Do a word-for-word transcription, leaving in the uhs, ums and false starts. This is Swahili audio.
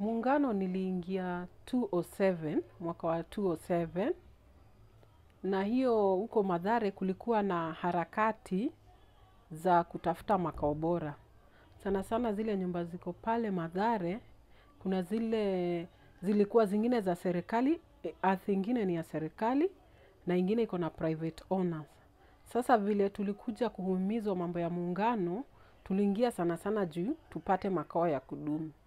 Muungano niliingia elfu mbili na saba, mwaka wa elfu mbili na saba, na hiyo huko Mathare kulikuwa na harakati za kutafuta makao bora. Sana sana zile nyumba ziko pale Mathare, kuna zile zilikuwa zingine za serikali, ardhi ingine ni ya serikali, na ingine iko na private owners. Sasa vile tulikuja kuhimizwa mambo ya muungano, tuliingia sana sana juu tupate makao ya kudumu.